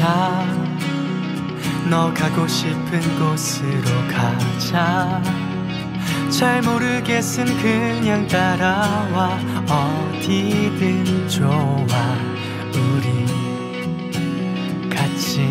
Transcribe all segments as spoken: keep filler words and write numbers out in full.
가자. 너 가고 싶은 곳으로 가자. 잘 모르겠음 그냥 따라와. 어디든 좋아. 우리 같이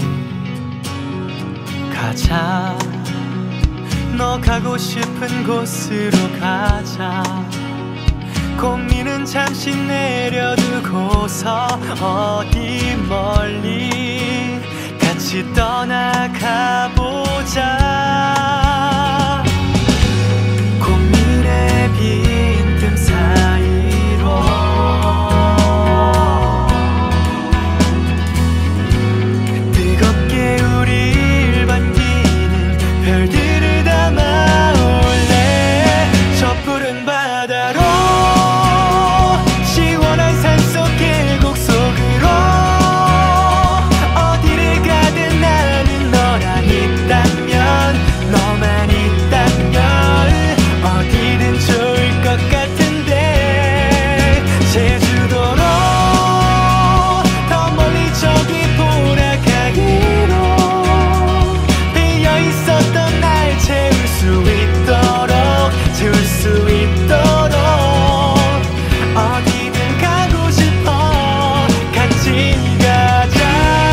가자. 너 가고 싶은 곳으로 가자. 고민은 잠시 내려두고서 어디 멀리 같이 떠나가보자. 고민의 빈틈 사이로 뜨겁게 우릴 반기는 별들을 담아올래. 저 푸른 바다로 시원한 산속 계곡 속으로 어디를 가든 나는 너랑 있다면, 너만 있다면 어디든 좋을 것 같은데. 제주도로 더 멀리 저기 보라가기로 비어있었던 날 채울 수 있도록, 채울 수 있도록 어디든 가고 싶어. 같이 가자.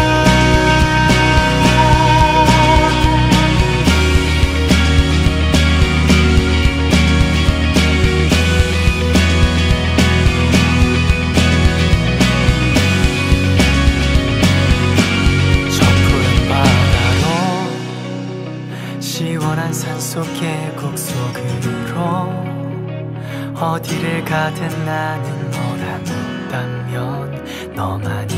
저 푸른 바다로 시원한 산속 계곡 속으로 어디를 가든 나는 너랑 있다면, 너만